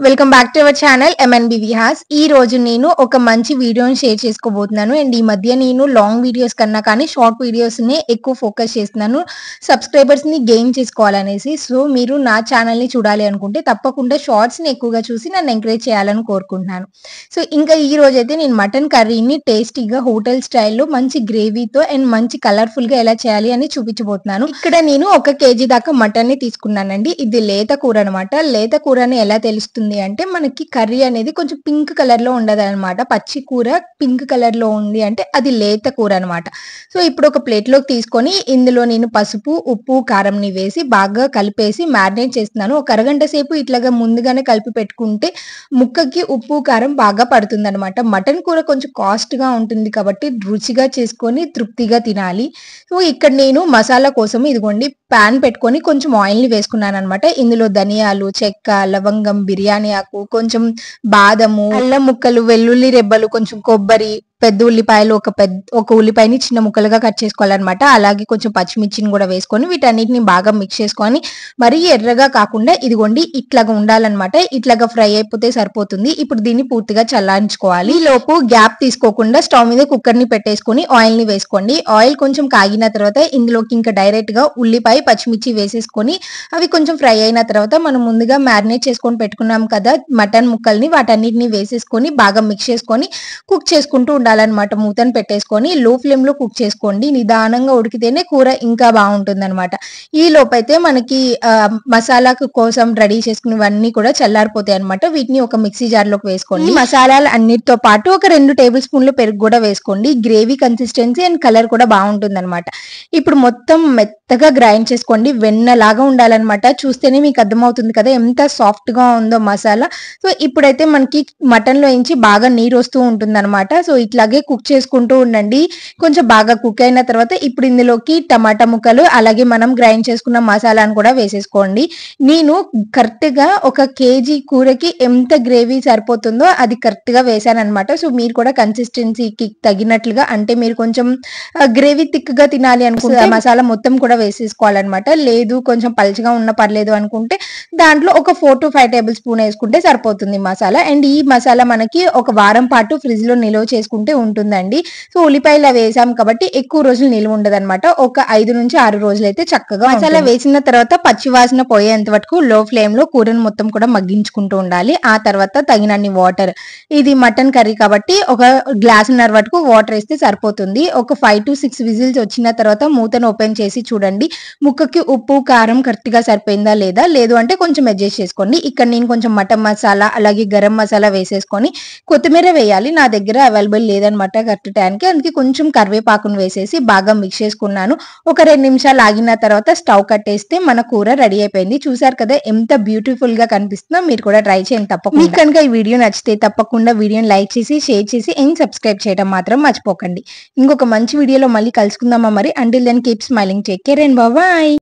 Welcome back to our channel MNB Vihas. ఈ రోజు నేను ఒక మంచి వీడియోని షేర్ చేసుకోబోతున్నాను. అండ్ ఈ మధ్య నేను లాంగ్ వీడియోస్ కన్నా కానీ షార్ట్ వీడియోస్ ని ఎక్కువ ఫోకస్ చేస్తున్నాను సబ్స్క్రైబర్స్ ని గెయిన్ చేసుకోవాలనేసి. సో మీరు నా ఛానల్ ని చూడాలి అనుకుంటే తప్పకుండా షార్ట్స్ ని ఎక్కువగా చూసి నన్ను ఎంకరేజ్ చేయాలని కోరుకుంటున్నాను. సో ఇంకా ఈ రోజు అయితే నేను మటన్ కర్రీని టేస్టీగా హోటల్ స్టైల్లో మంచి గ్రేవీతో అండ్ మంచి కలర్ఫుల్ గా ఎలా చేయాలి అని చూపించబోతున్నాను. ఇక్కడ నేను 1 kg దాకా మటన్ ని తీసుకున్నానండి. ఇది లేత కూర అనమాట. లేత కూరని ఎలా తెలుస్తుంది అంటే మనకి కర్రీ అనేది కొంచెం పింక్ కలర్ లో ఉండదన్నమాట. పచ్చి కూర పింక్ కలర్ లో ఉంది అంటే అది లేత కూర అనమాట. సో ఇప్పుడు ఒక ప్లేట్ లోకి తీసుకొని ఇందులో నేను పసుపు, ఉప్పు, కారంని వేసి బాగా కలిపేసి మ్యారినేట్ చేస్తున్నాను. ఒక అరగంట సేపు ఇట్లాగా ముందుగానే కలిపి పెట్టుకుంటే ముక్కకి ఉప్పు కారం బాగా పడుతుంది అనమాట. మటన్ కూర కొంచెం కాస్ట్ గా ఉంటుంది కాబట్టి రుచిగా చేసుకొని తృప్తిగా తినాలి. సో ఇక్కడ నేను మసాలా కోసం ఇదిగోండి ప్యాన్ పెట్టుకొని కొంచెం ఆయిల్ ని వేసుకున్నాను అనమాట. ఇందులో ధనియాలు, చెక్క, లవంగం, బిర్యానీ ఆకు, కొంచెం బాదము, అల్లం ముక్కలు, వెల్లుల్లి రెబ్బలు, కొంచెం కొబ్బరి, పెద్ద ఉల్లిపాయలు, ఒక ఉల్లిపాయని చిన్న ముక్కలుగా కట్ చేసుకోవాలన్నమాట. అలాగే కొంచెం పచ్చిమిర్చిని కూడా వేసుకొని వీటన్నిటిని బాగా మిక్స్ చేసుకొని మరీ ఎర్రగా కాకుండా ఇదిగోండి ఇట్లాగా ఉండాలన్నమాట. ఇట్లాగా ఫ్రై అయిపోతే సరిపోతుంది. ఇప్పుడు దీన్ని పూర్తిగా చల్లారించుకోవాలి. ఈ లోపు గ్యాప్ తీసుకోకుండా స్టవ్ మీద కుక్కర్ ని పెట్టేసుకొని ఆయిల్ ని వేసుకోండి. ఆయిల్ కొంచెం కాగిన తర్వాత ఇందులోకి ఇంకా డైరెక్ట్ గా ఉల్లిపాయ, పచ్చిమిర్చి వేసేసుకొని అవి కొంచెం ఫ్రై అయిన తర్వాత మనం ముందుగా మ్యారినేట్ చేసుకొని పెట్టుకున్నాం కదా మటన్ ముక్కల్ని, వాటన్నిటిని వేసేసుకొని బాగా మిక్స్ చేసుకొని కుక్ చేసుకుంటూ ఉండాలన్నమాట. మూతను పెట్టేసుకొని లో ఫ్లేమ్ లో కుక్ చేసుకోండి. నిదానంగా ఉడికితేనే కూర ఇంకా బాగుంటుంది అనమాట. ఈ లోపైతే మనకి మసాలా కోసం రెడీ చేసుకునేవన్నీ కూడా చల్లారిపోతాయి అనమాట. వీటిని ఒక మిక్సీ జార్ లోకి వేసుకోండి. మసాలాలు అన్నిటితో పాటు ఒక 2 టేబుల్ స్పూన్లు పెరుగు కూడా వేసుకోండి. గ్రేవీ కన్సిస్టెన్సీ అండ్ కలర్ కూడా బాగుంటుంది అనమాట. ఇప్పుడు మొత్తం మెత్తగా గ్రైండ్ చేసుకోండి. వెన్నలాగా ఉండాలన్నమాట. చూస్తేనే మీకు అర్థమవుతుంది కదా ఎంత సాఫ్ట్ గా ఉందో మసాలా. సో ఇప్పుడైతే మనకి మటన్ లో నుంచి బాగా నీరు వస్తూ ఉంటుంది అనమాట. సో ఇట్లాగే కుక్ చేసుకుంటూ ఉండండి. కొంచెం బాగా కుక్ అయిన తర్వాత ఇప్పుడు ఇందులోకి టమాటా ముక్కలు అలాగే మనం గ్రైండ్ చేసుకున్న మసాలాను కూడా వేసేసుకోండి. నేను కరెక్ట్ గా 1 kg కూరకి ఎంత గ్రేవీ సరిపోతుందో అది కరెక్ట్ గా వేసాను అనమాట. సో మీరు కూడా కన్సిస్టెన్సీకి తగినట్లుగా అంటే మీరు కొంచెం గ్రేవీ థిక్ గా తినాలి అనుకుంటే మసాలా మొత్తం కూడా వేసేసుకోవాలన్నమాట. లేదు కొంచెం పలుచగా ఉన్న పర్లేదు అనుకుంటే దాంట్లో ఒక 4 to 5 టేబుల్ స్పూన్ వేసుకుంటే సరిపోతుంది మసాలా. అండ్ ఈ మసాలా మనకి ఒక వారం పాటు ఫ్రిడ్జ్ లో నిల్వ చేసుకుంటే ఉంటుందండి. సో ఉల్లిపాయలు వేసాం కాబట్టి ఎక్కువ రోజులు నిల్వ ఉండదన్నమాట. ఒక 5 నుంచి 6 రోజులు అయితే చక్కగా మసాలా వేసిన తర్వాత పచ్చి వాసన పోయేంత వరకు లో ఫ్లేమ్ లో కూరను మొత్తం కూడా మగ్గించుకుంటూ ఉండాలి. ఆ తర్వాత తగినన్ని వాటర్, ఇది మటన్ కర్రీ కాబట్టి ఒక గ్లాసున్నర వరకు వాటర్ వేస్తే సరిపోతుంది. ఒక 5 to 6 విజిల్స్ వచ్చిన తర్వాత మూతను ఓపెన్ చేసి చూడండి ముక్కకి ఉప్పు కారం కరెక్ట్ గా సరిపోయిందా లేదా, లేదు అంటే కొంచెం అడ్జస్ట్ చేసుకోండి. ఇక్కడ నేను కొంచెం మటన్ మసాలా అలాగే గరం మసాలా వేసేసుకొని కొత్తిమీర వేయాలి. నా దగ్గర అవైలబుల్ లేదనమాట కరెక్ట్ టైంకి, అందుకే కొంచెం కరివేపాకును వేసేసి బాగా మిక్స్ చేసుకున్నాను. ఒక 2 నిమిషాలు ఆగిన తర్వాత స్టవ్ కట్టేస్తే మన కూర రెడీ అయిపోయింది. చూసారు కదా ఎంత బ్యూటిఫుల్ గా కనిపిస్తుందో. మీరు కూడా ట్రై చేయండి తప్పకుండా. మీకు కనుక ఈ వీడియో నచ్చితే తప్పకుండా వీడియోని లైక్ చేసి షేర్ చేసి అండ్ సబ్స్క్రైబ్ చేయడం మాత్రం మర్చిపోకండి. ఇంకొక మంచి వీడియోలో మళ్ళీ కలుసుకుందామా మరి. Until then keep smiling, take care and bye.